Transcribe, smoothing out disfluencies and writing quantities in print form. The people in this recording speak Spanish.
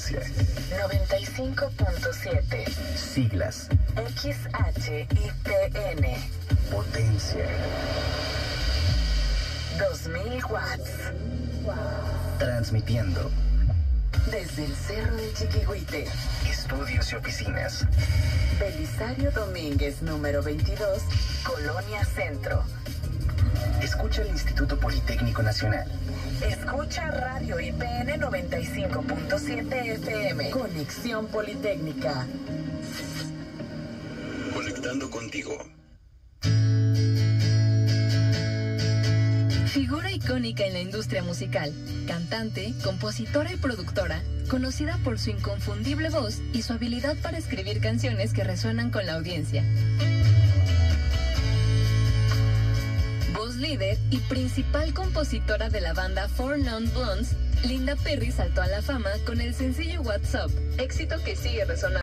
frecuencia. 95.7. Siglas. XHITN. Potencia. 2000 watts. Transmitiendo. Desde el Cerro del Chiquihuite. Estudios y oficinas. Belisario Domínguez, número 22, Colonia Centro. Escucha el Instituto Politécnico Nacional. Escucha Radio IPN 95.7 FM. Conexión Politécnica. Conectando contigo. Figura icónica en la industria musical, cantante, compositora y productora, conocida por su inconfundible voz y su habilidad para escribir canciones que resuenan con la audiencia. Voz líder y principal compositora de la banda Four Non Blondes, Linda Perry saltó a la fama con el sencillo What's Up, éxito que sigue resonando.